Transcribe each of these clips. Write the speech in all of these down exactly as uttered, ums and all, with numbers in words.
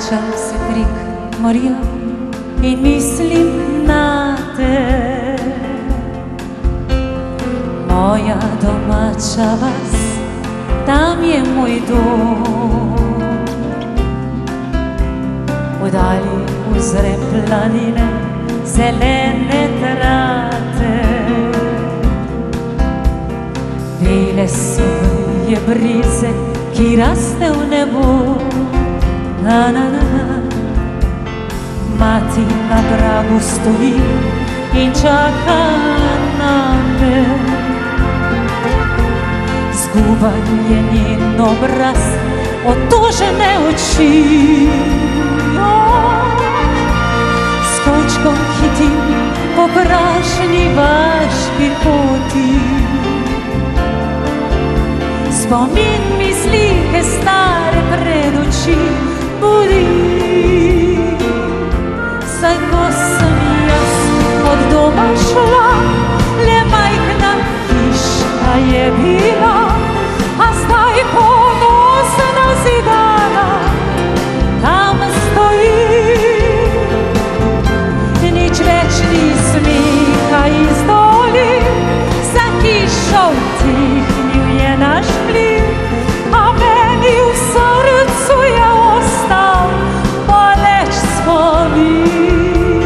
čas krik Maria in mislim na te. Moja domača vas, tam je moj dom. Vdalji uzrem planine, zelene trate. Bele so je brize, ki raste v nebo. Na, na, na, na. Mati na pragu stoji in čaka na me. Zguban je njen obraz, otožene oči. S kovčkom hitim po prašni vaški poti. Spomin mi slike stare pred oči budi. Saj ko sem jaz od doma šla, le majhna hiška je bila, a zdaj ponosna zidana tam stoji. Nič več ni smeha iz doli, za hišo vtihnil je naš vpliv, a meni v srcu je ostal boleč spomin.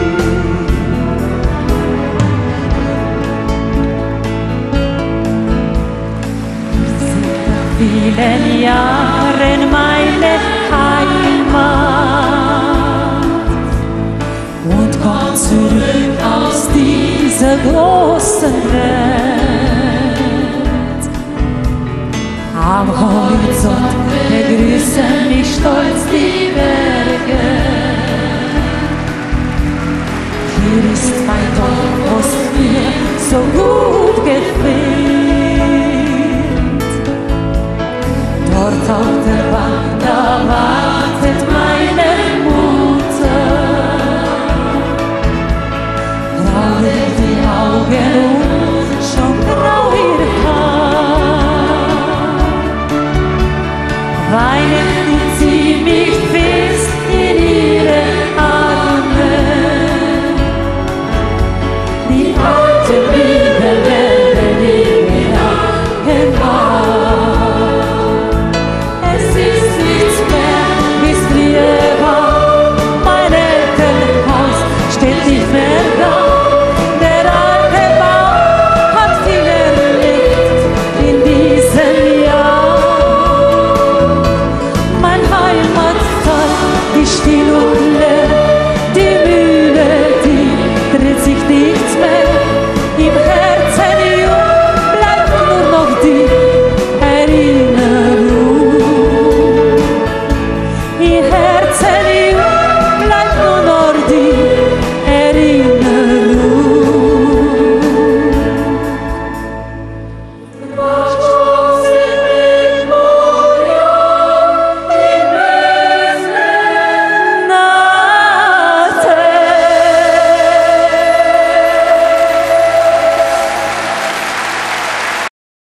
Vielen Jahren meine Heimat und komm zurück aus dieser großen